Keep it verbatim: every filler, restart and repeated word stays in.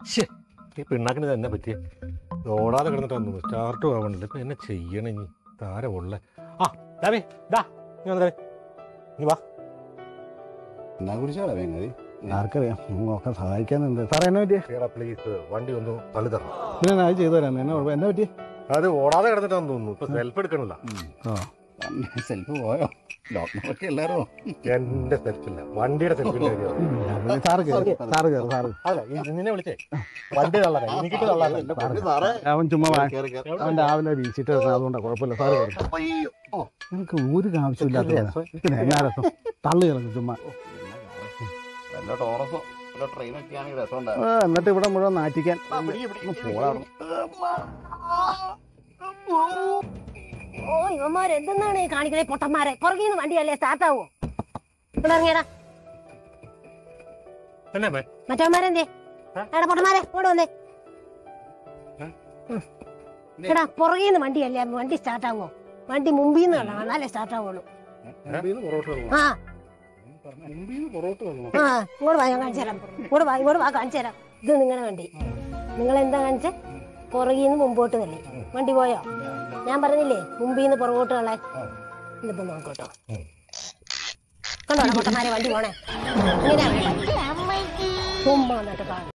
ഈ പിണ്ണാക്കിന് തന്നെ പറ്റിയ ഓടാതെ കിടന്നിട്ട് വന്നു സ്റ്റാർട്ടും ആവണില്ല. ഇപ്പം എന്നെ ചെയ്യണം ഇനി താരം ഉള്ള ആ ദാവേ ദാ നീ വന്നേ നീ വാ. എന്നാ കുറിച്ചാടാ വേങ്ങതി? ആർക്കറിയാം, നോക്കാൻ സഹായിക്കാനുണ്ട്. സാറേ എന്നെ പറ്റിയ പ്ലീസ് വണ്ടി ഒന്ന് തള്ളി തരണം. പിന്നെ ഞാൻ ചെയ്തു തരാം. എന്നെ എന്നെ പറ്റി അത് ഓടാതെ കിടന്നിട്ടാന്ന് തോന്നുന്നു. ഇപ്പൊ സെൽഫ് എടുക്കണില്ല. സെൽഫ് പോയോ? ഡോക്ടറൊക്കെ എല്ലാവരും എന്റെ സെൽഫില്ല, വണ്ടിയുടെ സെൽഫിന്റെ കാര്യമാണ്. സാറ് കയറി സാറ് കയറി സാറ് അല്ല നിന്നെ വിളിച്ചേ വണ്ടി തള്ളാൻ എനിക്കിട്ട് തള്ളാൻ. അവൻ ചുമ്മാ അവൻ രാവിലെ വീശിട്ട് അതുകൊണ്ടാണ് കുഴപ്പമില്ല. സാറ് കയറി. എനിക്ക് ഒരു ആവശ്യമില്ലാത്ത പിന്നെ എന്നാ രസം തള്ളി കിടക്കും ചുമ്മാ. ടോറസോ ട്രെയിനൊക്കെ ആണെങ്കിൽ രസം. എന്നിട്ട് ഇവിടെ മുഴുവൻ നാറ്റിക്കാൻ പോകാറുണ്ട്. ഓ ഇവന്മാർ എന്തെന്നാണ് കാണിക്കണേ പൊട്ടന്മാരെ? പുറകിന്ന് വണ്ടിയല്ലേ സ്റ്റാർട്ടാവോ? ഇവിടെ ഇറങ്ങിയടാ മറ്റവന്മാരെന്തേ? എടാ പൊട്ടന്മാരെ ഇങ്ങോട്ട് വന്നേ. എടാ പുറകിന്ന് വണ്ടിയല്ലേ, വണ്ടി സ്റ്റാർട്ടാവോ? വണ്ടി മുമ്പിൽ നിന്ന് കാണാം, എന്നാലേ സ്റ്റാർട്ടാവുള്ളൂ. ആ ആ ഇങ്ങോട്ട് വാ, ഞാൻ കാണിച്ചു തരാം. ഇങ്ങോട്ട് വാ ഇങ്ങോട്ട് വാ കാണിച്ചു തരാം. ഇത് നിങ്ങളുടെ വണ്ടി. നിങ്ങൾ എന്താ കാണിച്ചേ? പുറകിന്ന് മുമ്പോട്ട് തന്നെ വണ്ടി പോയോ? ഞാൻ പറഞ്ഞില്ലേ മുമ്പിൽ നിന്ന് പുറകോട്ട് കളെ. ഇതിപ്പോ നോക്കട്ടോ, കണ്ടോ പൊട്ടന്മാരെ വണ്ടി പോണേ ഇങ്ങനെ ചുമ്മാ എന്നിട്ട് കാണും.